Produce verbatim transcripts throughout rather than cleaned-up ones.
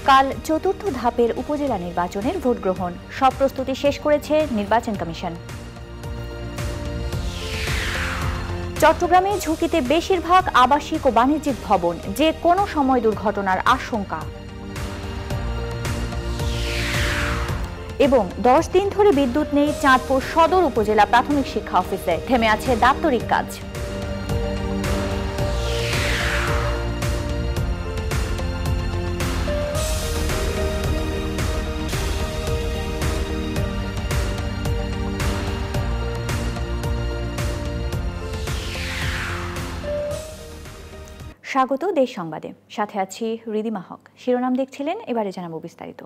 কাল চতুর্থ ধাপের উপজেলা নির্বাচনের ভোট গ্রহণ, সব প্রস্তুতি শেষ করেছে নির্বাচন কমিশন। চট্টগ্রামে ঝুঁকিতে বেশিরভাগ আবাসিক ও বাণিজ্যিক ভবন, যে কোনো সময় দুর্ঘটনার আশঙ্কা। এবং দশ দিন ধরে বিদ্যুৎ নেই চাঁদপুর সদর উপজেলা প্রাথমিক শিক্ষা অফিসে, থেমে আছে দাপ্তরিক কাজ। স্বাগত দেশ সংবাদে, সাথে আছি রিদিমা হক। শিরোনাম দেখছিলেন, এবারে জানাবো বিস্তারিত।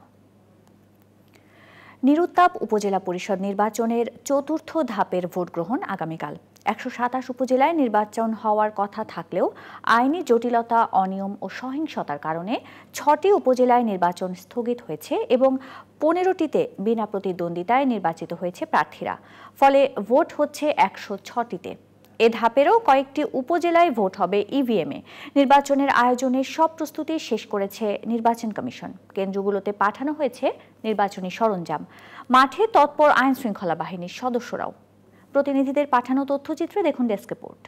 নিরুত্তাপ উপজেলা পরিষদ নির্বাচনের চতুর্থ ধাপের ভোট গ্রহণ আগামীকাল। একশো সাতাশ উপজেলায় নির্বাচন হওয়ার কথা থাকলেও আইনি জটিলতা, অনিয়ম ও সহিংসতার কারণে ছটি উপজেলায় নির্বাচন স্থগিত হয়েছে এবং পনেরোটিতে বিনা প্রতিদ্বন্দ্বিতায় নির্বাচিত হয়েছে প্রার্থীরা। ফলে ভোট হচ্ছে একশো ছটিতে। এ ধাপেরও কয়েকটি উপজেলায় ভোট হবে ইভিএমে। নির্বাচনের আয়োজনের সব প্রস্তুতি শেষ করেছে নির্বাচন কমিশন। কেন্দ্রগুলোতে পাঠানো হয়েছে নির্বাচনী সরঞ্জাম। মাঠে তৎপর আইন শৃঙ্খলা বাহিনীর সদস্যরাও। প্রতিনিধিদের পাঠানো তথ্যচিত্রে দেখুন ডেস্ক রিপোর্ট।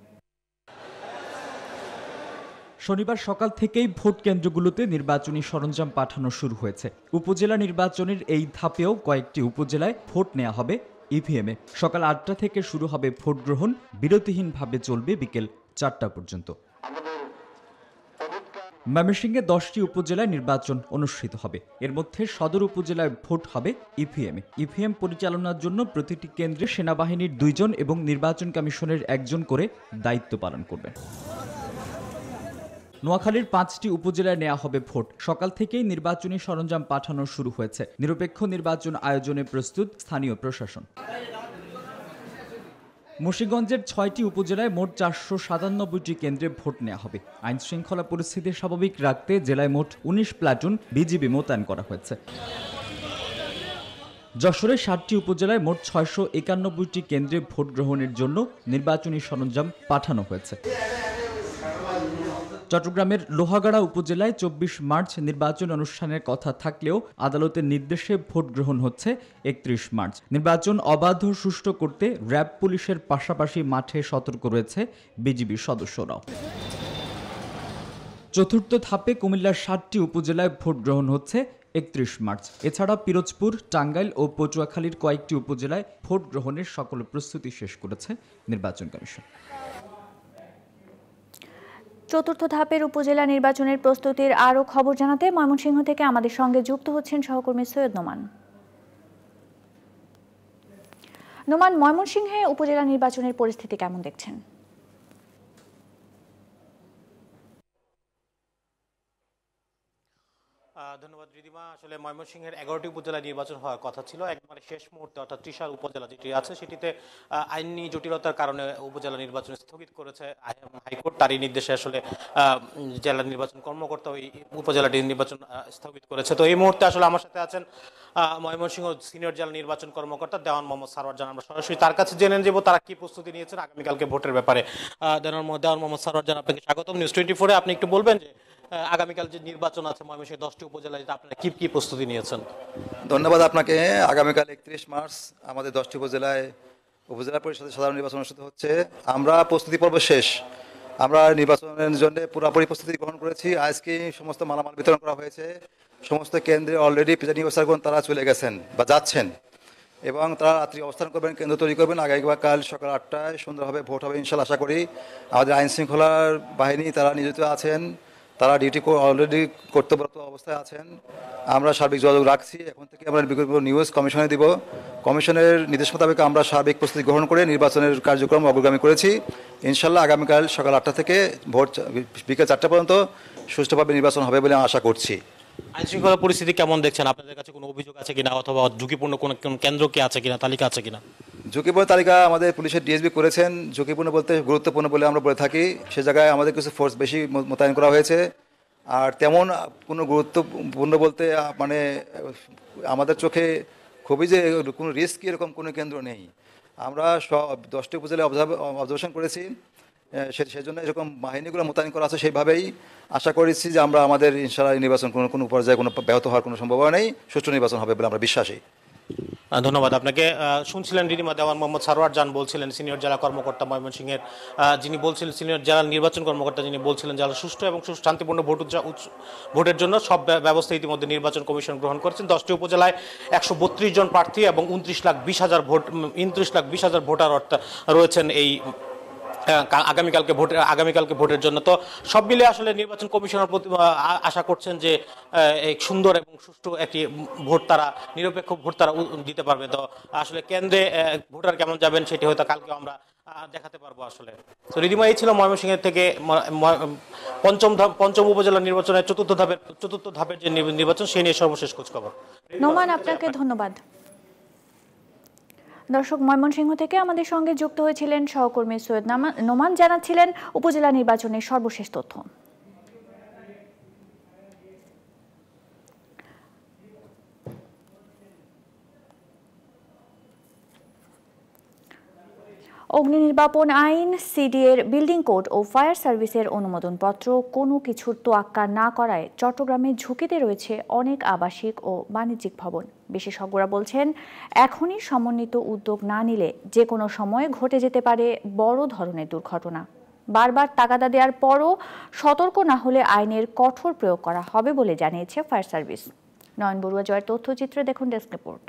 শনিবার সকাল থেকেই ভোট কেন্দ্রগুলোতে নির্বাচনী সরঞ্জাম পাঠানো শুরু হয়েছে। উপজেলা নির্বাচনের এই ধাপেও কয়েকটি উপজেলায় ভোট নেওয়া হবে ইভিএমে। সকাল আটটা থেকে শুরু হবে ভোট গ্রহণ, বিরতিহীনভাবে চলবে বিকেল চারটা পর্যন্ত। ময়মনসিংহে দশটি উপজেলায় নির্বাচন অনুষ্ঠিত হবে। এর মধ্যে সদর উপজেলায় ভোট হবে ইভিএমে। ইভিএম পরিচালনার জন্য প্রতিটি কেন্দ্রে সেনাবাহিনীর দুইজন এবং নির্বাচন কমিশনের একজন করে দায়িত্ব পালন করবেন। নোয়াখালীর পাঁচটি উপজেলায় নেওয়া হবে ভোট। সকাল থেকেই নির্বাচনী সরঞ্জাম পাঠানো শুরু হয়েছে। নিরপেক্ষ নির্বাচন আয়োজনে প্রস্তুত স্থানীয় প্রশাসন। মুন্সিগঞ্জের ছয়টি উপজেলায় মোট চারশো সাতানব্বইটি কেন্দ্রে ভোট নেওয়া হবে। আইন শৃঙ্খলা পরিস্থিতি স্বাভাবিক রাখতে জেলায় মোট উনিশ প্লাটুন বিজিবি মোতায়েন করা হয়েছে। যশোরের ষাটটি উপজেলায় মোট ছয়শো একানব্বইটি কেন্দ্রে ভোট গ্রহণের জন্য নির্বাচনী সরঞ্জাম পাঠানো হয়েছে। চট্টগ্রামের লোহাগাড়া উপজেলায় চব্বিশ মার্চ নির্বাচন অনুষ্ঠানের কথা থাকলেও আদালতের নির্দেশে ভোট গ্রহণ হচ্ছে একত্রিশ মার্চ। নির্বাচন অবাধ ও সুষ্ঠু করতে র্যাব পুলিশের পাশাপাশি মাঠে সতর্ক রয়েছে বিজিবির সদস্যরাও। চতুর্থ ধাপে কুমিল্লার ষাটটি উপজেলায় ভোট গ্রহণ হচ্ছে একত্রিশ মার্চ। এছাড়া পিরোজপুর, টাঙ্গাইল ও পটুয়াখালীর কয়েকটি উপজেলায় ভোট গ্রহণের সকল প্রস্তুতি শেষ করেছে নির্বাচন কমিশন। চতুর্থ ধাপের উপজেলা নির্বাচনের প্রস্তুতির আরও খবর জানাতে ময়মনসিংহ থেকে আমাদের সঙ্গে যুক্ত হচ্ছেন সহকর্মী সৈয়দ নোমান। নোমান, ময়মনসিংহে উপজেলা নির্বাচনের পরিস্থিতি কেমন দেখছেন? ধন্যবাদ রিদিমা। আসলে ময়মনসিংহের এগারোটি উপজেলায় নির্বাচন হওয়ার কথা ছিল। একবারে শেষ মুহূর্তে অর্থাৎ ত্রিশাল উপজেলা যেটি আছে সেটিতে আইনি জটিলতার কারণে উপজেলা নির্বাচন স্থগিত করেছে হাইকোর্ট। তারই নির্দেশে আসলে জেলা নির্বাচন কর্মকর্তা ওই উপজেলাটি নির্বাচন স্থগিত করেছে। তো এই মুহূর্তে আসলে আমার সাথে আছেন ময়মনসিংহ সিনিয়র জেলা নির্বাচন কর্মকর্তা দেওয়ান মোহাম্মদ সারোয়ার জান। আমরা সরাসরি তার কাছে জেনে নেব তারা কি প্রস্তুতি নিয়েছেন আগামীকালকে ভোটের ব্যাপারে। দেওয়ান মোহাম্মদ সারোয়ার জান, আপনাকে স্বাগতম নিউজ টোয়েন্টি ফোরে। আপনি একটু বলবেন যে আগামীকাল যে নির্বাচন আছে ময়মনসিংহ দশটি উপজেলায় আপনারা কি কি প্রস্তুতি নিয়েছেন? ধন্যবাদ আপনাকে। আগামীকাল একত্রিশ মার্চ আমাদের দশটি উপজেলায় উপজেলা পরিষদের সাধারণ নির্বাচন অনুষ্ঠিত হচ্ছে। আমরা প্রস্তুতি পর্ব শেষ। আমরা নির্বাচনের জন্য পুরোপুরি প্রস্তুতি গ্রহণ করেছি। আজকে সমস্ত মালামাল বিতরণ করা হয়েছে। সমস্ত কেন্দ্রে অলরেডি প্রিজাইডিং অফিসারগণ তারা চলে গেছেন বা যাচ্ছেন এবং তারা রাত্রি অবস্থান করবেন, কেন্দ্র তৈরি করবেন। আগামীকাল সকাল আটটায় সুন্দরভাবে ভোট হবে ইনশাল্লাহ। আশা করি আমাদের আইন শৃঙ্খলার বাহিনী তারা নিয়োজিত আছেন, তারা ডিউটি অলরেডি কর্তব্যরত অবস্থায় আছেন। আমরা সার্বিক যোগাযোগ রাখছি। এখন থেকে আমরা নিউজ কমিশনে দিব। কমিশনের নির্দেশ মোতাবেক আমরা সার্বিক প্রস্তুতি গ্রহণ করে নির্বাচনের কার্যক্রম অগ্রগামী করেছি। ইনশাল্লাহ আগামীকাল সকাল আটটা থেকে ভোট বিকেল চারটা পর্যন্ত সুষ্ঠুভাবে নির্বাচন হবে বলে আশা করছি। আইন শৃঙ্খলা পরিস্থিতি কেমন দেখছেন? আপনাদের কাছে কোনো অভিযোগ আছে কিনা অথবা ঝুঁকিপূর্ণ কোনো কেন্দ্র কি আছে কিনা, তালিকা আছে কিনা? ঝুঁকিপূর্ণ তালিকা আমাদের পুলিশের ডিএসবি করেছেন। ঝুঁকিপূর্ণ বলতে গুরুত্বপূর্ণ বলে আমরা বলে থাকি। সে জায়গায় আমাদের কিছু ফোর্স বেশি মোতায়েন করা হয়েছে। আর তেমন কোনো গুরুত্বপূর্ণ বলতে মানে আমাদের চোখে খুবই যে কোনো রিস্ক এরকম কোনো কেন্দ্র নেই। আমরা সব দশটি উপজেলায় অবজারভেশন করেছি সে সেজন্য এরকম বাহিনীগুলো মোতায়েন করা আছে। সেইভাবেই আশা করেছি যে আমরা আমাদের ইনশাআল্লাহ নির্বাচন কোনো কোনো পর্যায়ে কোনো ব্যাহত হওয়ার কোনো সম্ভাবনা নেই, সুষ্ঠু নির্বাচন হবে বলে আমরা বিশ্বাসী। ধন্যবাদ আপনাকে। শুনছিলেন রিদিমা দেওয়ান মোহাম্মদ সারোয়ার জান বলছিলেন, সিনিয়র জেলা কর্মকর্তা ময়মনসিংহের, যিনি বলছিলেন সিনিয়র জেলা নির্বাচন কর্মকর্তা যিনি বলছিলেন জেলা সুষ্ঠু এবং শান্তিপূর্ণ ভোট ভোটের জন্য সব ব্যবস্থা ইতিমধ্যে নির্বাচন কমিশন গ্রহণ করেছেন। দশটি উপজেলায় একশো বত্রিশ জন প্রার্থী এবং উনত্রিশ লাখ বিশ হাজার ভোট উনত্রিশ লাখ বিশ হাজার ভোটার রয়েছেন এই আগামীকালকে ভোটের আগামীকালকে ভোটের জন্য। তো সব মিলে আসলে নির্বাচন কমিশনার আশা করছেন যে এক সুন্দর এবং সুষ্ঠু একটি ভোট তারা নিরপেক্ষ ভোট তারা দিতে পারবে। তো আসলে কেন্দ্রে ভোটার কেমন যাবেন সেটি হয়তো কালকে আমরা দেখাতে পারবো আসলে। তো রিদিমা, এই ছিল ময়মনসিংহের থেকে পঞ্চম ধাপ পঞ্চম উপজেলা নির্বাচনের চতুর্থ ধাপের চতুর্থ ধাপের যে নির্বাচন সেই নিয়ে সর্বশেষ খোঁজখবর। নোমান, আপনাকে ধন্যবাদ। দর্শক, ময়মনসিংহ থেকে আমাদের সঙ্গে যুক্ত হয়েছিলেন সহকর্মী সৈয়দ নোমান, জানাচ্ছিলেন উপজেলা নির্বাচনের সর্বশেষ তথ্য। অগ্নি নির্বাপন আইন, সিডিএর বিল্ডিং কোড ও ফায়ার সার্ভিসের অনুমোদনপত্র কোনো কিছুর তোয়াক্কা না করায় চট্টগ্রামে ঝুঁকিতে রয়েছে অনেক আবাসিক ও বাণিজ্যিক ভবন। বিশেষজ্ঞরা বলছেন, এখনই সমন্বিত উদ্যোগ না নিলে যে কোনো সময় ঘটে যেতে পারে বড় ধরনের দুর্ঘটনা। বারবার তাগাদা দেওয়ার পরও সতর্ক না হলে আইনের কঠোর প্রয়োগ করা হবে বলে জানিয়েছে ফায়ার সার্ভিস। নয়ন বড়ুয়া জয়ের তথ্যচিত্রে দেখুন ডেস্ক রিপোর্ট।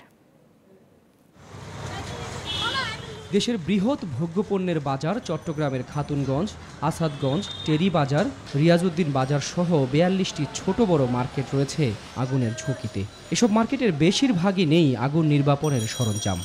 দেশের বৃহৎ ভোগ্যপণ্যের বাজার চট্টগ্রামের খাতুনগঞ্জ, আসাদগঞ্জ, টেরি বাজার, রিয়াজউদ্দিন বাজার সহ বিয়াল্লিশটি ছোট বড় মার্কেট রয়েছে আগুনের ঝুঁকিতে। এসব মার্কেটের বেশিরভাগই নেই আগুন নির্বাপনের সরঞ্জাম।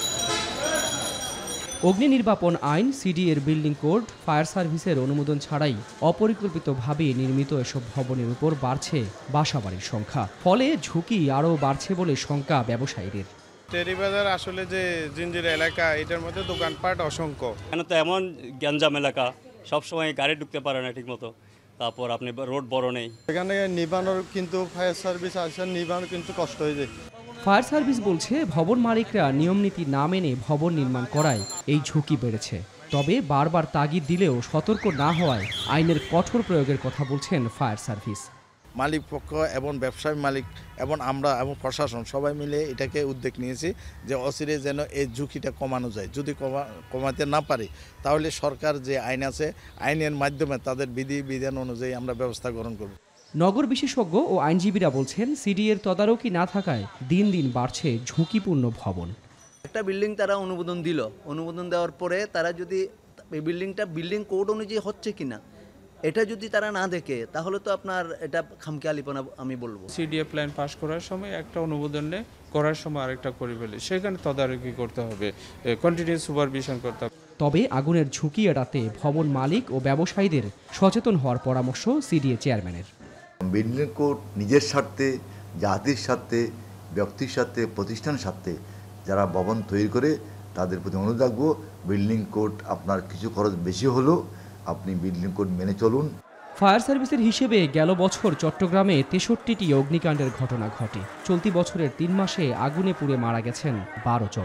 অগ্নি নির্বাপন আইন, সিডিএর বিল্ডিং কোড, ফায়ার সার্ভিসের অনুমোদন ছাড়াই অপরিকল্পিতভাবে নির্মিত এসব ভবনের উপর বাড়ছে বাসাবাড়ির সংখ্যা। ফলে ঝুঁকি আরও বাড়ছে বলে শঙ্কা ব্যবসায়ীদের। টেরিবাজার আসলে যে জিঞ্জিরা এলাকা, এটার মধ্যে দোকানপাট অসংখ্য। কেন তো এমন গ্যাঞ্জাম এলাকা, সবসময় গাড়ি ঢুকতে পারে না ঠিক মতো, তারপর আপনি রোড বড় নেই, এখানে নিবানোর কিন্তু ফায়ার সার্ভিস আসেন, নিবানোর কিন্তু কষ্ট হয়ে যায়। ফায়ার সার্ভিস বলছে, ভবন মালিকরা নিয়মনীতি না মেনে ভবন নির্মাণ করায় এই ঝুঁকি বেড়েছে। তবে বারবার তাগিদ দিলেও সতর্ক না হওয়ায় আইনের কঠোর প্রয়োগের কথা বলছেন ফায়ার সার্ভিস। মালিক পক্ষ এবং ব্যবসায়ী মালিক এবং আমরা এবং প্রশাসন সবাই মিলে এটাকে উদ্যোগ নিয়েছি যে অচিরে যেন এই ঝুঁকিটা কমানো যায়। যদি কমা কমাতে না পারি তাহলে সরকার যে আইন আছে আইনের মাধ্যমে তাদের বিধি বিধান অনুযায়ী আমরা ব্যবস্থা গ্রহণ করব। নগর বিশেষজ্ঞ ও আইনজীবীরা বলছেন, সিডিএর তদারকি না থাকায় দিন দিন বাড়ছে ঝুঁকিপূর্ণ ভবন। একটা বিল্ডিং তারা অনুমোদন দিল, অনুমোদন দেওয়ার পরে তারা যদি এই বিল্ডিংটা বিল্ডিং কোড অনুযায়ী হচ্ছে কিনা এটা যদি তারা না দেখে তাহলে তো আপনার এটা খামখেয়ালিপনা আমি বলবো। সিডিএ প্ল্যান পাস করার সময় একটা অনুমোদন নেই, করার সময় আরেকটা করে ফেলে, সেখানে তদারকি করতে হবে, কন্টিনিউয়াস সুপারভিশন করতে হবে। তবে আগুনের ঝুঁকি এড়াতে ভবন মালিক ও ব্যবসায়ীদের সচেতন হওয়ার পরামর্শ সিডিএ চেয়ারম্যানের। বিল্ডিং কোড নিজের স্বার্থে, জাতির স্বার্থে, ব্যক্তির স্বার্থে, প্রতিষ্ঠানের স্বার্থে যারা ভবন তৈরি করে তাদের প্রতি অনুরোধ রাখবো, বিল্ডিং কোড আপনার কিছু খরচ বেশি হলো আপনি বিল্ডিং কোড মেনে চলুন। ফায়ার সার্ভিসের হিসেবে গেল বছর চট্টগ্রামে তেষট্টিটি অগ্নিকাণ্ডের ঘটনা ঘটে। চলতি বছরের তিন মাসে আগুনে পুড়ে মারা গেছেন বারো জন।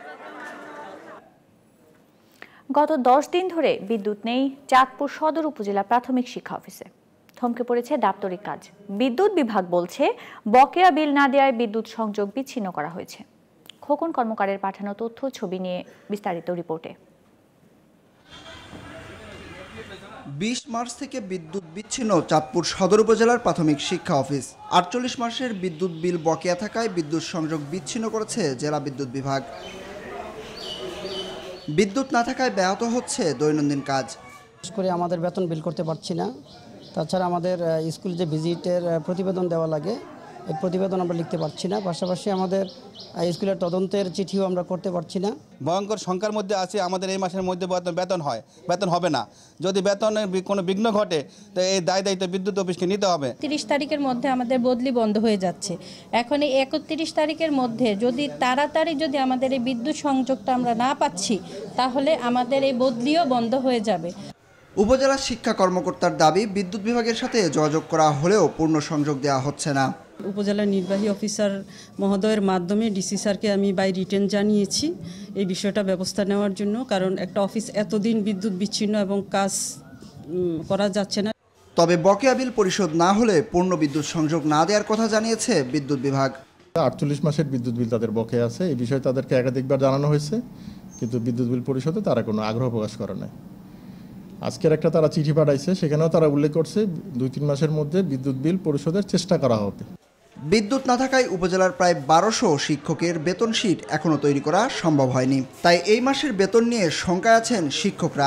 গত দশ দিন ধরে বিদ্যুৎ নেই চাঁদপুর সদর উপজেলা প্রাথমিক শিক্ষা অফিসে। থমকে পড়েছে দাপ্তরিক কাজ। বিদ্যুৎ বিভাগ বলছে, বকেয়া বিল না দেওয়ায় বিদ্যুৎ সংযোগ বিচ্ছিন্ন করা হয়েছে। খোকন কর্মকারের পাঠানো তথ্য ছবি নিয়ে বিস্তারিত রিপোর্টে। বিশ মার্চ থেকে বিদ্যুৎ বিচ্ছিন্ন চাঁদপুর সদর উপজেলার প্রাথমিক শিক্ষা অফিস। আটচল্লিশ মাসের বিদ্যুৎ বিল বকেয়া থাকায় বিদ্যুৎ সংযোগ বিচ্ছিন্ন করেছে জেলা বিদ্যুৎ বিভাগ। বিদ্যুৎ না থাকায় ব্যাহত হচ্ছে দৈনন্দিন কাজ। করে আমাদের বেতন বিল করতে পারছি না, তাছাড়া আমাদের স্কুল যে ভিজিটের প্রতিবেদন দেওয়া লাগে এই প্রতিবেদন আমরা লিখতে পারছি না, পাশাপাশি আমাদের স্কুলের তদন্তের চিঠিও আমরা করতে পারছি না। ভয়ঙ্কর সংখ্যার মধ্যে আছে, আমাদের এই মাসের মধ্যে বেতন হয় বেতন হবে না। যদি বেতনের কোনো বিঘ্ন ঘটে তো এই দায় দায়িত্ব বিদ্যুৎ অফিসকে নিতে হবে। তিরিশ তারিখের মধ্যে আমাদের বদলি বন্ধ হয়ে যাচ্ছে। এখন এই একত্রিশ তারিখের মধ্যে যদি তাড়াতাড়ি যদি আমাদের এই বিদ্যুৎ সংযোগটা আমরা না পাচ্ছি তাহলে আমাদের এই বদলিও বন্ধ হয়ে যাবে। উপজেলা শিক্ষা কর্মকর্তার দাবি, বিদ্যুৎ বিভাগের সাথে যোগাযোগ করা হলেও পূর্ণ সংযোগ দেওয়া হচ্ছে না। উপজেলা নির্বাহী অফিসার মহোদয়ের মাধ্যমে ডিসি স্যারকে আমি বাই রিটেন জানিয়েছি এই বিষয়টা ব্যবস্থা নেওয়ার জন্য, কারণ একটা অফিস এতদিন বিদ্যুৎ বিচ্ছিন্ন এবং কাজ করা যাচ্ছে না। তবে বকেয়া বিল পরিশোধ না হলে পূর্ণ বিদ্যুৎ সংযোগ না দেওয়ার কথা জানিয়েছে বিদ্যুৎ বিভাগ। আটচল্লিশ মাসের বিদ্যুৎ বিল তাদের বকেয়া আছে, এই বিষয়ে তাদেরকে একাধিকবার জানানো হয়েছে, কিন্তু বিদ্যুৎ বিল পরিশোধে তারা কোনো আগ্রহ প্রকাশ করে নাই। আজকের একটা তারা চিঠি পাঠাইছে, সেখানেও তারা উল্লেখ করছে দুই তিন মাসের মধ্যে বিদ্যুৎ বিল পরিশোধের চেষ্টা করা হবে। বিদ্যুৎ না থাকায় উপজেলার প্রায় বারোশো শিক্ষকের বেতন শীট এখনও তৈরি করা সম্ভব হয়নি, তাই এই মাসের বেতন নিয়ে শঙ্কায় আছেন শিক্ষকরা।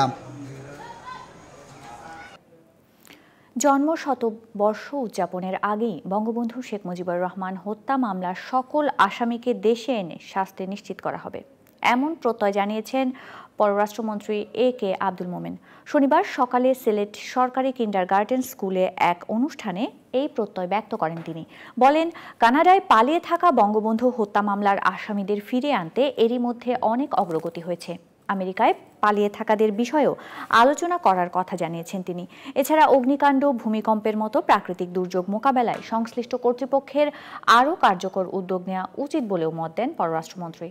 জন্ম শতবর্ষ উদযাপনের আগেই বঙ্গবন্ধু শেখ মুজিবুর রহমান হত্যা মামলার সকল আসামিকে দেশে এনে শাস্তি নিশ্চিত করা হবে, এমন প্রত্যয় জানিয়েছেন পররাষ্ট্রমন্ত্রী এ কে আব্দুল মোমেন। শনিবার সকালে সিলেট সরকারি কিন্ডারগার্টেন স্কুলে এক অনুষ্ঠানে এই প্রত্যয় ব্যক্ত করেন তিনি। বলেন, কানাডায় পালিয়ে থাকা বঙ্গবন্ধু হত্যা মামলার আসামিদের ফিরিয়ে আনতে এরই মধ্যে অনেক অগ্রগতি হয়েছে। আমেরিকায় পালিয়ে থাকাদের বিষয়েও আলোচনা করার কথা জানিয়েছেন তিনি। এছাড়া অগ্নিকাণ্ড, ভূমিকম্পের মতো প্রাকৃতিক দুর্যোগ মোকাবেলায় সংশ্লিষ্ট কর্তৃপক্ষের আরও কার্যকর উদ্যোগ নেওয়া উচিত বলেও মত দেন পররাষ্ট্রমন্ত্রী।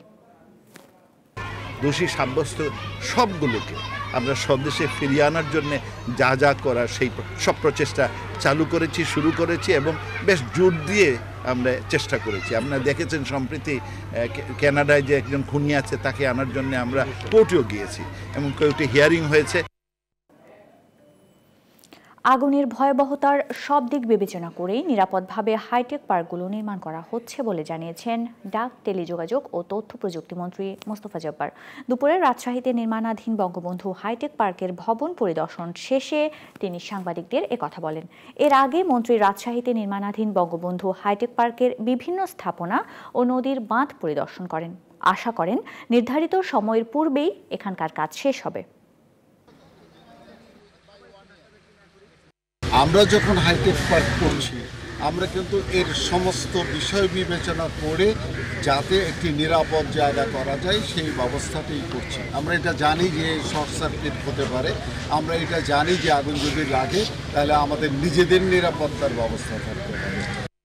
দোষী সাব্যস্ত সবগুলোকে আমরা স্বদেশে ফিরিয়ে আনার জন্য যা যা করার সেই সব প্রচেষ্টা চালু করেছি, শুরু করেছি এবং বেশ জোর দিয়ে আমরা চেষ্টা করেছি। আপনারা দেখেছেন সম্প্রতি কানাডায় যে একজন খুনি আছে তাকে আনার জন্য আমরা কোর্টেও গিয়েছি এবং কোর্টে হিয়ারিং হয়েছে। আগুনের ভয়াবহতার সব দিক বিবেচনা করেই নিরাপদভাবে হাইটেক পার্কগুলো নির্মাণ করা হচ্ছে বলে জানিয়েছেন ডাক, টেলিযোগাযোগ ও তথ্য প্রযুক্তিমন্ত্রী মোস্তফা জব্বার। দুপুরে রাজশাহীতে নির্মাণাধীন বঙ্গবন্ধু হাইটেক পার্কের ভবন পরিদর্শন শেষে তিনি সাংবাদিকদের একথা বলেন। এর আগে মন্ত্রী রাজশাহীতে নির্মাণাধীন বঙ্গবন্ধু হাইটেক পার্কের বিভিন্ন স্থাপনা ও নদীর বাঁধ পরিদর্শন করেন। আশা করেন নির্ধারিত সময়ের পূর্বেই এখানকার কাজ শেষ হবে। আমরা যখন হাইটেক পার্ক করছি, আমরা কিন্তু এর সমস্ত বিষয় বিবেচনা করে যাতে একটি নিরাপদ জায়গা করা যায় সেই ব্যবস্থাটাই করছি। আমরা এটা জানি যে শর্ট সার্কিট হতে পারে, আমরা এটা জানি যে আগুন যদি লাগে তাহলে আমাদের নিজেদের নিরাপত্তার ব্যবস্থা থাকতে হবে।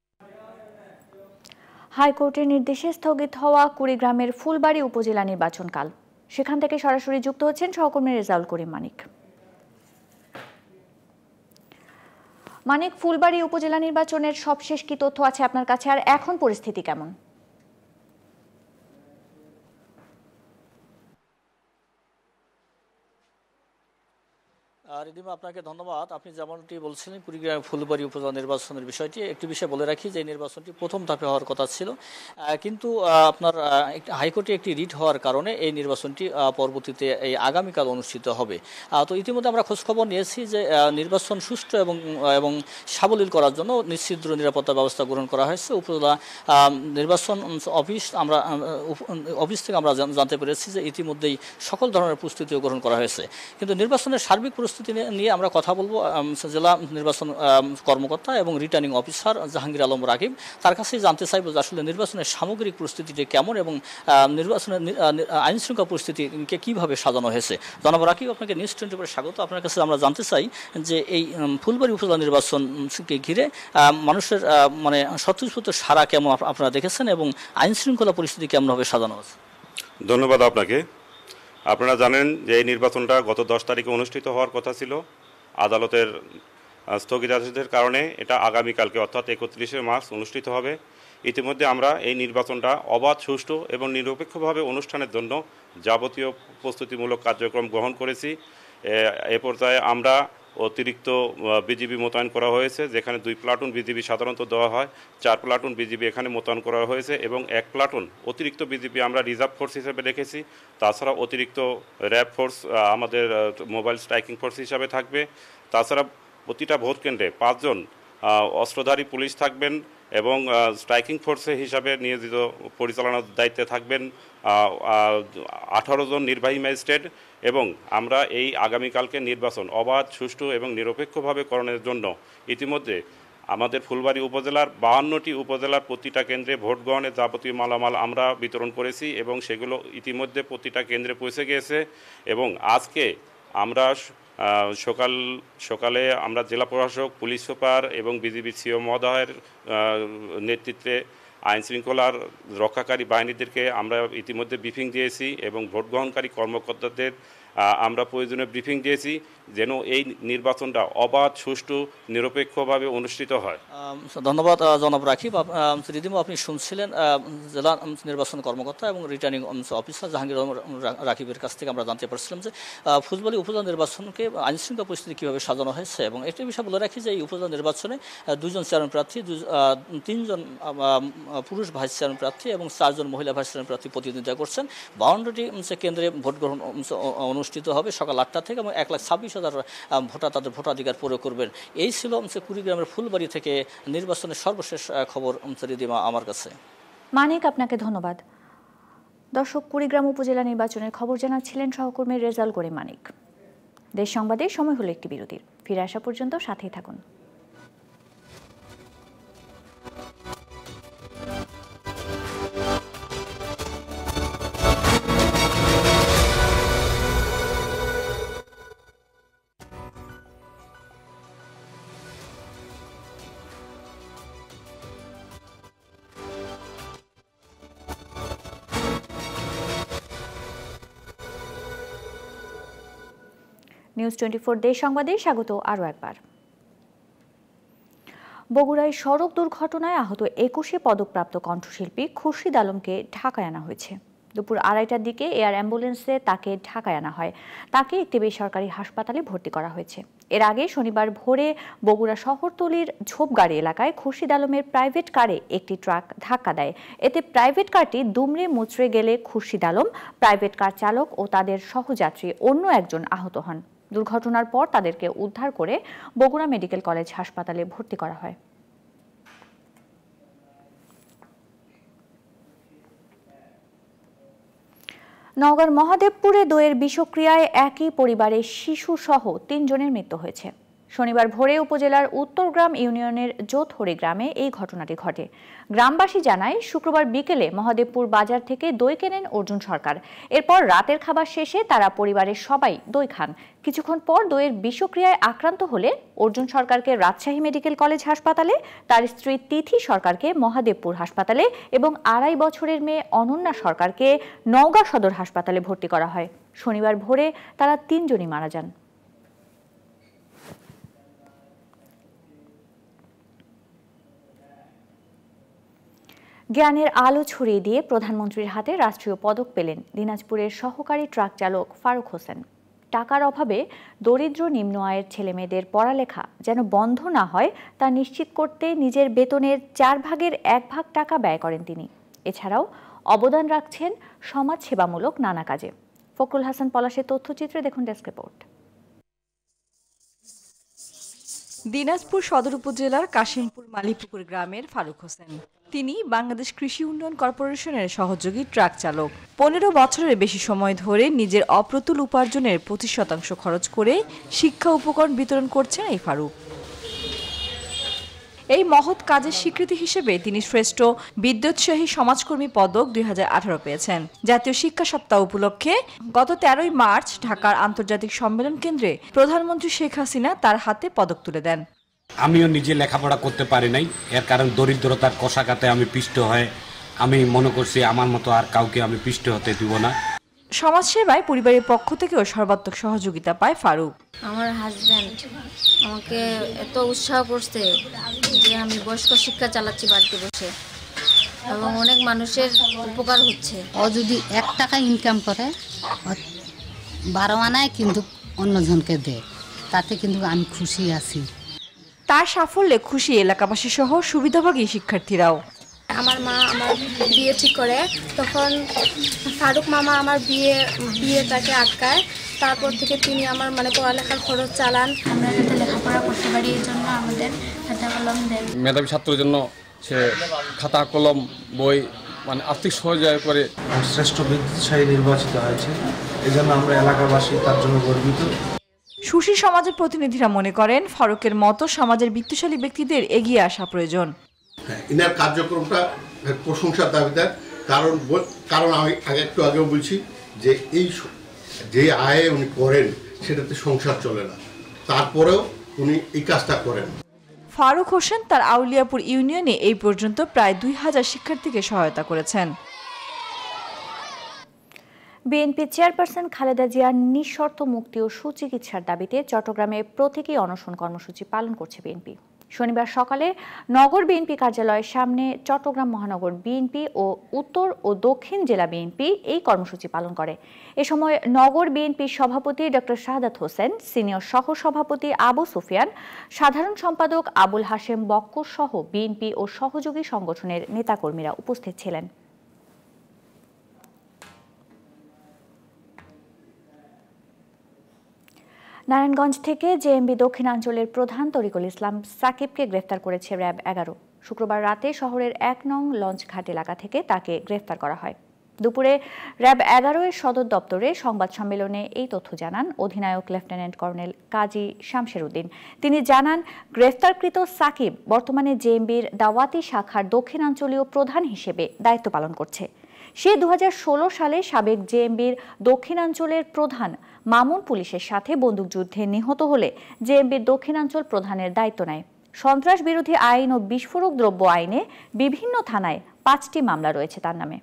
হাইকোর্টের নির্দেশে স্থগিত হওয়া কুড়িগ্রামের ফুলবাড়ি উপজেলা নির্বাচনকাল, সেখান থেকে সরাসরি যুক্ত হচ্ছেন সহকর্মী রেজাউল করিম মানিক। মানিক, ফুলবাড়ি উপজেলা নির্বাচনের সবশেষ কি তথ্য আছে আপনার কাছে, আর এখন পরিস্থিতি কেমন? রিদিমা, আপনাকে ধন্যবাদ। আপনি যেমনটি বলছিলেন কুড়িগ্রাম ফুলবাড়ি উপজেলা নির্বাচনের বিষয়টি, একটি বিষয় বলে রাখি যে নির্বাচনটি প্রথম ধাপে হওয়ার কথা ছিল, কিন্তু আপনার হাইকোর্টে একটি রিট হওয়ার কারণে এই নির্বাচনটি পরবর্তীতে এই আগামীকাল অনুষ্ঠিত হবে। তো ইতিমধ্যে আমরা খোঁজখবর নিয়েছি যে নির্বাচন সুষ্ঠু এবং এবং সাবলীল করার জন্য নিশ্চিদ্র নিরাপত্তা ব্যবস্থা গ্রহণ করা হয়েছে। উপজেলা নির্বাচন অফিস আমরা অফিস থেকে আমরা জানতে পেরেছি যে ইতিমধ্যেই সকল ধরনের প্রস্তুতিও গ্রহণ করা হয়েছে। কিন্তু নির্বাচনের সার্বিক প্রস্তুতি নিয়ে আমরা কথা বলবো জেলা নির্বাচন কর্মকর্তা এবং রিটার্নিং অফিসার জাহাঙ্গীর আলম রাকিব, তার কাছেই জানতে চাইব যে আসলে নির্বাচনের সামগ্রিক প্রস্তুতিটি কেমন এবং নির্বাচনের আইন শৃঙ্খলা পরিস্থিতিকে কীভাবে সাজানো হয়েছে। জনাব রাকিব, আপনাকে নিউজ টোয়েন্টি ফোরে স্বাগত। আপনার কাছে আমরা জানতে চাই যে এই ফুলবাড়ি উপজেলা নির্বাচনকে ঘিরে মানুষের মানে স্বতঃস্ফূর্ত সাড়া কেমন আপনারা দেখেছেন এবং আইন শৃঙ্খলা পরিস্থিতি কেমনভাবে সাজানো আছে? ধন্যবাদ আপনাকে। আপনারা জানেন যে এই নির্বাচনটা গত দশ তারিখে অনুষ্ঠিত হওয়ার কথা ছিল। আদালতের স্থগিতাদেশের কারণে এটা আগামীকালকে অর্থাৎ একত্রিশে মার্চ অনুষ্ঠিত হবে। ইতিমধ্যে আমরা এই নির্বাচনটা অবাধ, সুষ্ঠু এবং নিরপেক্ষভাবে অনুষ্ঠানের জন্য যাবতীয় প্রস্তুতিমূলক কার্যক্রম গ্রহণ করেছি। এ পর্যায়ে আমরা অতিরিক্ত বিজিবি মোতায়েন করা হয়েছে, যেখানে দুই প্লাটুন বিজিবি সাধারণত দেওয়া হয়, চার প্লাটুন বিজিবি এখানে মোতায়েন করা হয়েছে এবং এক প্লাটুন অতিরিক্ত বিজিবি আমরা রিজার্ভ ফোর্স হিসেবে রেখেছি। তাছাড়া অতিরিক্ত র্যাব ফোর্স আমাদের মোবাইল স্ট্রাইকিং ফোর্স হিসাবে থাকবে। তাছাড়া প্রতিটা ভোট কেন্দ্রে পাঁচজন অস্ত্রধারী পুলিশ থাকবেন এবং স্ট্রাইকিং ফোর্সে হিসাবে নিয়োজিত পরিচালনার দায়িত্বে থাকবেন আঠারো জন নির্বাহী ম্যাজিস্ট্রেট। এবং আমরা এই আগামীকালকে নির্বাচন অবাধ, সুষ্ঠু এবং নিরপেক্ষভাবে করণের জন্য ইতিমধ্যে আমাদের ফুলবাড়ি উপজেলার বাহান্নটি উপজেলার প্রতিটা কেন্দ্রে ভোট গ্রহণের যাবতীয় মালামাল আমরা বিতরণ করেছি এবং সেগুলো ইতিমধ্যে প্রতিটা কেন্দ্রে পৌঁছে গিয়েছে। এবং আজকে আমরা সকাল সকালে আমরা জেলা প্রশাসক, পুলিশ সুপার এবং বিজিবি সিও মহোদয়ের নেতৃত্বে আইন শৃঙ্খলার রক্ষাকারী বাহিনীদেরকে আমরা ইতিমধ্যে ব্রিফিং দিয়েছি এবং ভোট গ্রহণকারী কর্মকর্তাদের আমরা প্রয়োজনীয় ব্রিফিং দিয়েছি যেন এই নির্বাচনটা অবাধ, সুষ্ঠু, নিরপেক্ষভাবে অনুষ্ঠিত হয়। ধন্যবাদ জনাব রাকিব। রিদিম, আপনি শুনছিলেন জেলা নির্বাচন কর্মকর্তা এবং রিটার্নিং অফিসার জাহাঙ্গীর রাকিবের কাছ থেকে আমরা জানতে পারছিলাম যে ফুলবাড়ী উপজেলা নির্বাচনকে আইনশৃঙ্খলা পরিস্থিতি কীভাবে সাজানো হয়েছে এবং একটি বিষয় বলে রাখি যে এই উপজেলা নির্বাচনে দুজন চেয়ারম্যান প্রার্থী, তিনজন পুরুষ ভাইস চেয়ারম্যান প্রার্থী এবং চারজন মহিলা ভাইস চেয়ারম্যান প্রার্থী প্রতিনিধিত্ব করছেন। বাউন্নটি কেন্দ্রে ভোট গ্রহণ অনুষ্ঠিত হবে সকাল আটটা থেকে এবং এক লাখ ছাব্বিশ হাজার ভোটার তাদের ভোটাধিকার প্রয়োগ করবেন। এই ছিল কুড়িগ্রামের ফুলবাড়ি থেকে নির্বাচনের সর্বশেষ খবর। রিদিমা, আমার কাছে। মানিক, আপনাকে ধন্যবাদ। দর্শক, কুড়িগ্রাম উপজেলা নির্বাচনের খবর জানাচ্ছিলেন সহকর্মী রেজাল করিম মানিক। দেশ সংবাদে সময় হলো একটি বিরতির। ফিরে আসা পর্যন্ত সাথেই থাকুন। নিউজ টোয়েন্টি ফোর দেশ সংবাদে স্বাগত আরও একবার। বগুড়ায় সড়ক দুর্ঘটনায় আহত একুশে পদকপ্রাপ্ত কণ্ঠশিল্পী খুরশিদ আলমকে ঢাকায় আনা হয়েছে। দুপুর আড়াইটার দিকে এয়ার অ্যাম্বুলেন্সে তাকে ঢাকায় আনা হয়। তাকে একটি বেসরকারি হাসপাতালে ভর্তি করা হয়েছে। এর আগে শনিবার ভোরে বগুড়া শহরতলির ঝোপগাড়ি এলাকায় খুরশিদ আলমের প্রাইভেট কারে একটি ট্রাক ধাক্কা দেয়। এতে প্রাইভেট কারটি দুমড়ে মুচড়ে গেলে খুরশিদ আলম, প্রাইভেট কার চালক ও তাদের সহযাত্রী অন্য একজন আহত হন। দুর্ঘটনার পর তাদেরকে উদ্ধার করে বগুড়া মেডিকেল কলেজ হাসপাতালে ভর্তি করা হয়। নওগাঁর মহাদেবপুরে দইয়ের বিষক্রিয়ায় একই পরিবারের শিশু সহ তিনজনের মৃত্যু হয়েছে। শনিবার ভোরে উপজেলার উত্তরগ্রাম ইউনিয়নের জোতহরি গ্রামে এই ঘটনাটি ঘটে। গ্রামবাসী জানায়, শুক্রবার বিকেলে মহাদেবপুর বাজার থেকে দই কেনেন অর্জুন সরকার। এরপর রাতের খাবার শেষে তারা পরিবারের সবাই দই খান। কিছুক্ষণ পর দইয়ের বিষক্রিয়ায় আক্রান্ত হলে অর্জুন সরকারকে রাজশাহী মেডিকেল কলেজ হাসপাতালে, তার স্ত্রী তিথি সরকারকে মহাদেবপুর হাসপাতালে এবং আড়াই বছরের মেয়ে অনন্যা সরকারকে নওগাঁ সদর হাসপাতালে ভর্তি করা হয়। শনিবার ভোরে তারা তিনজনই মারা যান। জ্ঞানের আলো ছড়িয়ে দিয়ে প্রধানমন্ত্রীর হাতে রাষ্ট্রীয় পদক পেলেন দিনাজপুরের সহকারী ট্রাক চালক ফারুক হোসেন। টাকার অভাবে দরিদ্র নিম্ন আয়ের ছেলেমেয়েদের পড়ালেখা যেন বন্ধ না হয় তা নিশ্চিত করতে নিজের বেতনের চার ভাগের এক ভাগ টাকা ব্যয় করেন তিনি। এছাড়াও অবদান রাখছেন সমাজসেবামূলক নানা কাজে। ফখরুল হাসান পলাশের তথ্যচিত্রে দেখুন ডেস্ক রিপোর্ট। দিনাজপুর সদর উপজেলার কাশিমপুর মালিপুকুর গ্রামের ফারুক হোসেন। তিনি বাংলাদেশ কৃষি উন্নয়ন কর্পোরেশনের সহযোগী ট্রাক চালক। পনেরো বছরের বেশি সময় ধরে নিজের অপ্রতুল উপার্জনের পঁচিশ শতাংশ খরচ করে শিক্ষা উপকরণ বিতরণ করছেন এই ফারুক। এই মহৎ কাজের স্বীকৃতি হিসেবে তিনি শ্রেষ্ঠ বিদ্যোৎসাহী সমাজকর্মী পদক দুই হাজার আঠারো পেয়েছেন। জাতীয় শিক্ষা সপ্তাহ উপলক্ষে গত তেরোই মার্চ ঢাকার আন্তর্জাতিক সম্মেলন কেন্দ্রে প্রধানমন্ত্রী শেখ হাসিনা তার হাতে পদক তুলে দেন। আমিও নিজে লেখাপড়া করতে পারি নাই, এর কারণ দরিদ্রতার কষাঘাতে আমি পিষ্ট হয়ে আমি মনে করছি আমার মতো আর কাউকে আমি পিষ্ট হতে দিব না। সমাজসেবায় পরিবারের পক্ষ থেকেও সর্বাত্মক সহযোগিতা পায় ফারুক। আমার হাজব্যান্ড আমাকে এত উৎসাহ করছে যে আমি বয়স্ক শিক্ষা চালাচ্ছি বাড়িতে বসে এবং অনেক মানুষের উপকার হচ্ছে। ও যদি এক টাকা ইনকাম করে বারো আনায় কিন্তু অন্যজনকে দেয়, তাতে কিন্তু আমি খুশি আছি। তার সাফল্যে খুশি এলাকাবাসী সহ সুবিধাভোগী শিক্ষার্থীরাও। আমার মা আমার বিয়ে ঠিক করে, তখন ফারুক মামা আমার বিয়ে বিয়েটাকে আটকায়। তারপর থেকে তিনি আমার মানে পড়ালেখার খরচ চালান। আমরা যাতে লেখাপড়া করতে পারি এই জন্য আমাদের খাতা কলম দেন। মেধাবী ছাত্রের জন্য সে খাতা কলম বই মানে আর্থিক সহযোগিতা করে শ্রেষ্ঠ বিদ্যাসায়ী নির্বাচিত হয়েছে। এই জন্য আমরা এলাকাবাসী তার জন্য গর্বিত। সুশীল সমাজের প্রতিনিধিরা মনে করেন ফারুকের মতো সমাজের বিত্তশালী ব্যক্তিদের এগিয়ে আসা প্রয়োজন। ইনার কার্যক্রমটা প্রশংসার দাবিদার, কারণ কারণ আমি আগে একটু আগেও বলছি যে এই যে আয়ে উনি করেন সেটাতে সংসার চলে না, তারপরেও উনি এই কাজটা করেন। ফারুক হোসেন তার আউলিয়াপুর ইউনিয়নে এই পর্যন্ত প্রায় দুই হাজার শিক্ষার্থীকে সহায়তা করেছেন। বিএনপি চেয়ারপারসন খালেদা জিয়ার নিঃশর্ত মুক্তি ও সুচিকিৎসার দাবিতে চট্টগ্রামে প্রতীকী অনশন কর্মসূচি পালন করছে বিএনপি। শনিবার সকালে নগর বিএনপি কার্যালয়ের সামনে চট্টগ্রাম মহানগর বিএনপি ও উত্তর ও দক্ষিণ জেলা বিএনপি এই কর্মসূচি পালন করে। এ সময় নগর বিএনপির সভাপতি ডক্টর শাহাদাত হোসেন, সিনিয়র সহ সভাপতি আবু সুফিয়ান, সাধারণ সম্পাদক আবুল হাশেম বক্কর সহ বিএনপি ও সহযোগী সংগঠনের নেতাকর্মীরা উপস্থিত ছিলেন। নারায়ণগঞ্জ থেকে জেএমবি দক্ষিণাঞ্চলের প্রধান তরিকুল ইসলাম সাকিবকে গ্রেফতার করেছে র্যাব এগারো। শুক্রবার রাতে শহরের এক নং লঞ্চঘাট এলাকা থেকে তাকে গ্রেফতার করা হয়। দুপুরে র্যাব এগারো এর সদর দপ্তরে সংবাদ সম্মেলনে এই তথ্য জানান অধিনায়ক লেফটেন্যান্ট কর্নেল কাজী শামশের উদ্দিন। তিনি জানান, গ্রেফতারকৃত সাকিব বর্তমানে জেএমবির দাওয়াতি শাখার দক্ষিণাঞ্চলীয় প্রধান হিসেবে দায়িত্ব পালন করছে। সে দু হাজার ষোলো সালে সাবেক জেএমবির দক্ষিণাঞ্চলের প্রধান মামুন পুলিশের সাথে বন্দুকযুদ্ধে নিহত হলে জেএমবির দক্ষিণাঞ্চল প্রধানের দায়িত্ব নেয়। সন্ত্রাস বিরোধী আইন ও বিস্ফোরক দ্রব্য আইনে বিভিন্ন থানায় পাঁচটি মামলা রয়েছে তার নামে।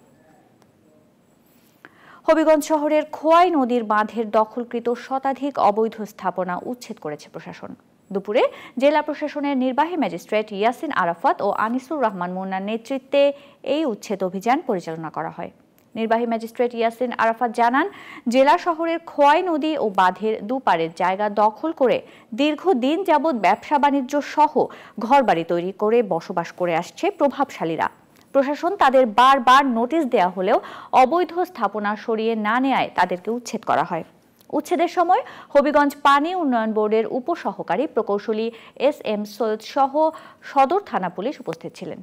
হবিগঞ্জ শহরের খোয়াই নদীর বাঁধের দখলকৃত শতাধিক অবৈধ স্থাপনা উচ্ছেদ করেছে প্রশাসন। দুপুরে জেলা প্রশাসনের নির্বাহী ম্যাজিস্ট্রেট ইয়াসিন আরাফাত ও আনিসুর রহমান মুন্নার নেতৃত্বে এই উচ্ছেদ অভিযান পরিচালনা করা হয়। নির্বাহী ম্যাজিস্ট্রেট ইয়াসিন আরাফাত জানান, জেলা শহরের খোয়াই নদী ও বাঁধের দুপারের জায়গা দখল করে দীর্ঘদিন যাবৎ ব্যবসা বাণিজ্য সহ ঘরবাড়ি তৈরি করে বসবাস করে আসছে প্রভাবশালীরা। প্রশাসন তাদের বারবার নোটিশ দেওয়া হলেও অবৈধ স্থাপনা সরিয়ে না নেয়ায় তাদেরকে উচ্ছেদ করা হয়। উচ্ছেদের সময় হবিগঞ্জ পানি উন্নয়ন বোর্ডের উপসহকারী প্রকৌশলী এস এম সৈয়দ সহ সদর থানা পুলিশ উপস্থিত ছিলেন।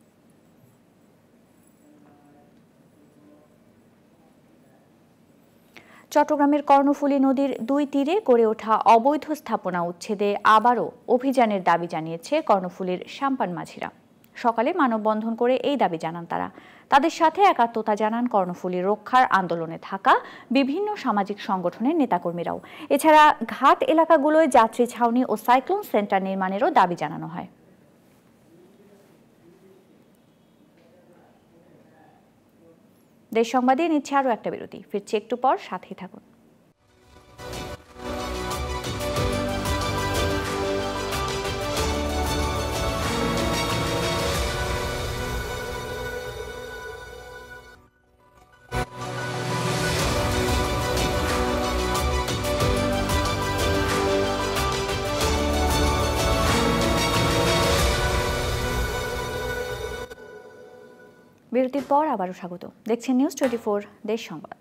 চট্টগ্রামের কর্ণফুলী নদীর দুই তীরে গড়ে ওঠা অবৈধ স্থাপনা উচ্ছেদে আবারও অভিযানের দাবি জানিয়েছে কর্ণফুলীর সাম্পান মাঝিরা। সকালে মানববন্ধন করে এই দাবি জানান তারা। তাদের সাথে একাত্মতা জানান কর্ণফুলী রক্ষার আন্দোলনে থাকা বিভিন্ন সামাজিক সংগঠনের নেতাকর্মীরাও। এছাড়া ঘাট এলাকাগুলোয় যাত্রী ছাউনি ও সাইক্লোন সেন্টার নির্মাণেরও দাবি জানানো হয়। দেশ সংবাদে নিচ্ছে আরও একটা বিরতি, ফিরছি একটু পর, সাথেই থাকুন। বিরতির পর আবারও স্বাগত। দেখছেন নিউজ টোয়েন্টি ফোর দেশ সংবাদ।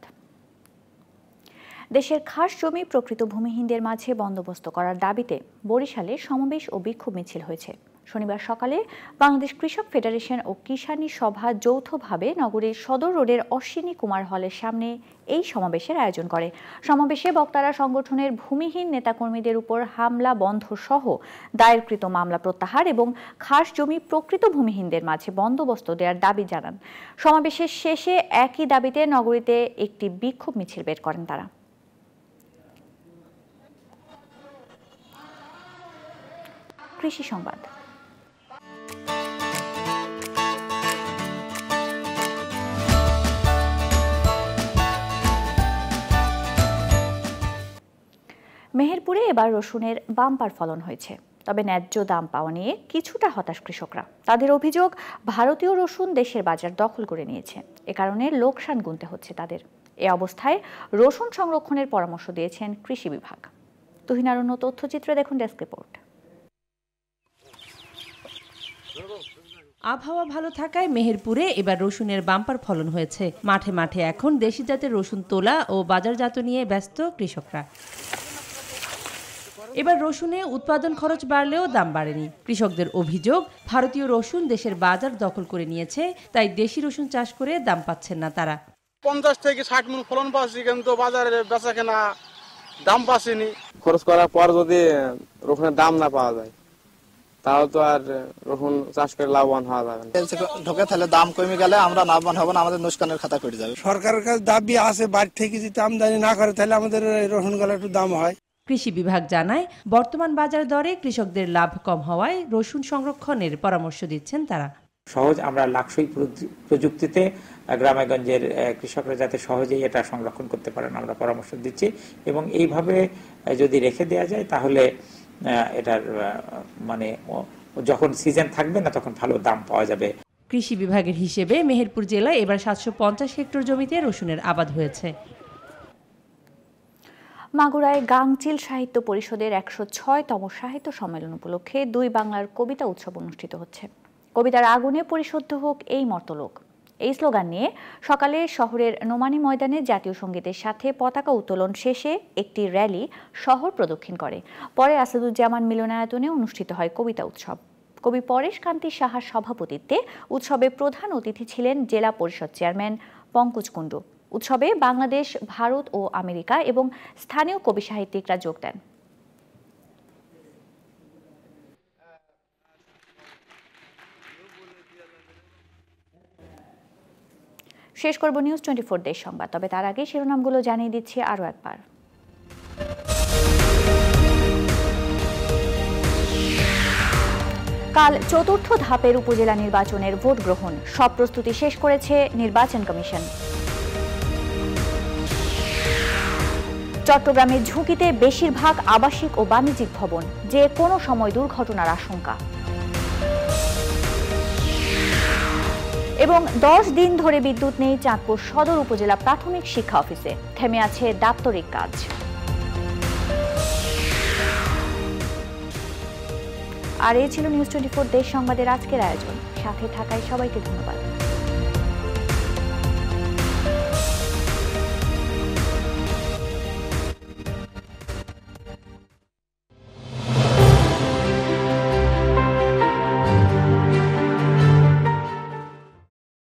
দেশের খাস জমি প্রকৃত ভূমিহীনদের মাঝে বন্দোবস্ত করার দাবিতে বরিশালে সমাবেশ ও বিক্ষোভ মিছিল হয়েছে। শনিবার সকালে বাংলাদেশ কৃষক ফেডারেশন ও কিষানি সভা যৌথভাবে নগরীর সদর রোডের অশ্বিনী কুমার হলের সামনে এই সমাবেশের আয়োজন করে। সমাবেশে বক্তারা সংগঠনের ভূমিহীন নেতাকর্মীদের উপর হামলা বন্ধ সহ দায়েরকৃত মামলা প্রত্যাহার এবং খাস জমি প্রকৃত ভূমিহীনদের মাঝে বন্দোবস্ত দেওয়ার দাবি জানান। সমাবেশের শেষে একই দাবিতে নগরীতে একটি বিক্ষোভ মিছিল বের করেন তারা। কৃষি সংবাদ। মেহেরপুরে এবার রসুনের বাম্পার ফলন হয়েছে, তবে ন্যায্য দাম পাওয়া নিয়ে কিছুটা হতাশ কৃষকরা। তাদের অভিযোগ, ভারতীয় রসুন দেশের বাজার দখল করে নিয়েছে, এ কারণে লোকসান গুনতে হচ্ছে তাদের। এ অবস্থায় রসুন সংরক্ষণের পরামর্শ দিয়েছেন কৃষি বিভাগ। তুহিনার অন্য তথ্যচিত্রে দেখুন ডেস্ক রিপোর্ট। আবহাওয়া ভালো থাকায় মেহেরপুরে এবার রসুনের বাম্পার ফলন হয়েছে। মাঠে মাঠে এখন দেশি জাতের রসুন তোলা ও বাজারজাত নিয়ে ব্যস্ত কৃষকরা। এবার রসুনে উৎপাদন খরচ বাড়লেও দাম বাড়েনি। কৃষকদের অভিযোগ, ভারতীয় রসুন দেশের বাজার দখল করে নিয়েছে, তাই দেশি রসুন চাষ করে দাম পাচ্ছেন না তারা। পঞ্চাশ থেকে ষাট মন ফলন পাচ্ছি, কিন্তু বাজারে বেচা কেনা দাম পাচ্ছিনি। খরচ করার পর যদি রসুনের দাম না পাওয়া যায় তাও তো আর রসুন চাষ করে লাভবান হওয়া যাবে না। ঢোকে তাহলে দাম কমে গেলে আমরা লাভবান হব না, আমাদের নুকসানের খাতা করে যাবে। সরকারের কাছে দাবি আছে বাইরে থেকে যদি আমদানি না করে তাহলে আমাদের রসুন গুলো একটু দাম হয়। কৃষি বিভাগ জানায় বর্তমান বাজার দরে কৃষকদের লাভ কম হওয়ায় রসুন সংরক্ষণের পরামর্শ দিচ্ছেন তারা। সহজ আমরা লাক্সই প্রযুক্তিতে গ্রামেগঞ্জের কৃষকরা যাতে সহজেই এটা সংরক্ষণ করতে পারেন আমরা পরামর্শ দিচ্ছি, এবং এইভাবে যদি রেখে দেওয়া যায় তাহলে এটার মানে যখন সিজন থাকবে না তখন ভালো দাম পাওয়া যাবে। কৃষি বিভাগের হিসেবে মেহেরপুর জেলায় এবার সাতশো পঞ্চাশ হেক্টর জমিতে রসুনের আবাদ হয়েছে। মাগুরায় গাংচিল সাহিত্য পরিষদের একশো ছয়তম সাহিত্য সম্মেলন উপলক্ষে দুই বাংলার কবিতা উৎসব অনুষ্ঠিত হচ্ছে। কবিতার আগুনে পরিশুদ্ধ হোক এই মর্তলোক, এই স্লোগান নিয়ে সকালে শহরের নোমানী ময়দানে জাতীয় সঙ্গীতের সাথে পতাকা উত্তোলন শেষে একটি র্যালি শহর প্রদক্ষিণ করে। পরে আসাদুজ্জামান মিলনায়তনে অনুষ্ঠিত হয় কবিতা উৎসব। কবি পরেশ কান্তি সাহার সভাপতিত্বে উৎসবে প্রধান অতিথি ছিলেন জেলা পরিষদ চেয়ারম্যান পঙ্কজ কুণ্ডু। উৎসবে বাংলাদেশ, ভারত ও আমেরিকা এবং স্থানীয় কবি সাহিত্যিকরা যোগ দেন। শেষ করব নিউজ টোয়েন্টি ফোর দেশ সংবাদ, তবে তার আগে শিরোনামগুলো জানিয়ে দিচ্ছি আরও একবার। কাল চতুর্থ ধাপের উপজেলা নির্বাচনের ভোট গ্রহণ, সব প্রস্তুতি শেষ করেছে নির্বাচন কমিশন। চট্টগ্রামের ঝুঁকিতে বেশিরভাগ আবাসিক ও বাণিজ্যিক ভবন, যে কোনো সময় দুর্ঘটনার আশঙ্কা। এবং দশ দিন ধরে বিদ্যুৎ নেই চাঁদপুর সদর উপজেলা প্রাথমিক শিক্ষা অফিসে, থেমে আছে দাপ্তরিক কাজ। আর এই ছিল নিউজ টোয়েন্টি ফোর দেশ সংবাদের আজকের আয়োজন। সাথে থাকায় সবাইকে ধন্যবাদ।